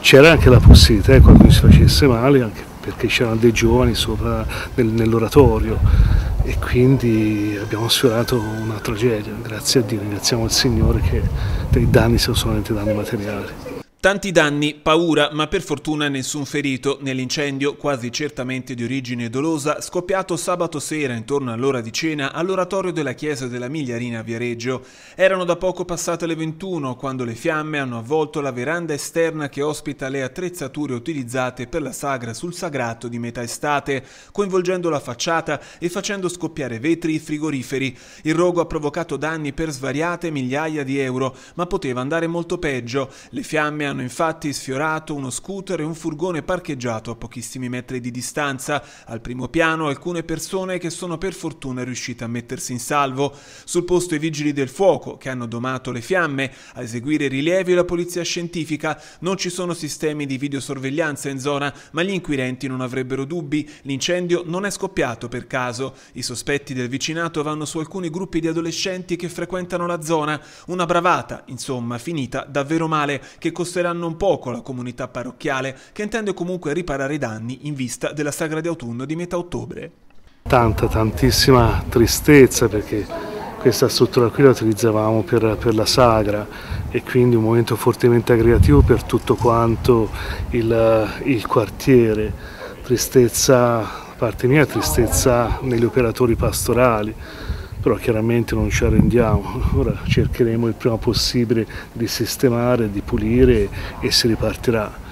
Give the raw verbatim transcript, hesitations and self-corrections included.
c'era anche la possibilità che qualcuno si facesse male, anche perché c'erano dei giovani sopra nel, nell'oratorio e quindi abbiamo sfiorato una tragedia. Grazie a Dio, ringraziamo il Signore che dei danni sono solamente danni materiali. Tanti danni, paura, ma per fortuna nessun ferito nell'incendio, quasi certamente di origine dolosa, scoppiato sabato sera intorno all'ora di cena all'oratorio della chiesa della Migliarina a Viareggio. Erano da poco passate le ventuno quando le fiamme hanno avvolto la veranda esterna che ospita le attrezzature utilizzate per la sagra sul sagrato di metà estate, coinvolgendo la facciata e facendo scoppiare vetri e frigoriferi. Il rogo ha provocato danni per svariate migliaia di euro, ma poteva andare molto peggio. Le fiamme hanno Hanno infatti sfiorato uno scooter e un furgone parcheggiato a pochissimi metri di distanza. Al primo piano alcune persone che sono per fortuna riuscite a mettersi in salvo. Sul posto i vigili del fuoco che hanno domato le fiamme, a eseguire rilievi la polizia scientifica. Non ci sono sistemi di videosorveglianza in zona, ma gli inquirenti non avrebbero dubbi. L'incendio non è scoppiato per caso. I sospetti del vicinato vanno su alcuni gruppi di adolescenti che frequentano la zona. Una bravata, insomma, finita davvero male, che costerà non poco la comunità parrocchiale, che intende comunque riparare i danni in vista della sagra di autunno di metà ottobre. Tanta, tantissima tristezza, perché questa struttura qui la utilizzavamo per, per la sagra e quindi un momento fortemente aggregativo per tutto quanto il, il quartiere. Tristezza, da parte mia, tristezza negli operatori pastorali. Però chiaramente non ci arrendiamo, ora cercheremo il prima possibile di sistemare, di pulire e si ripartirà.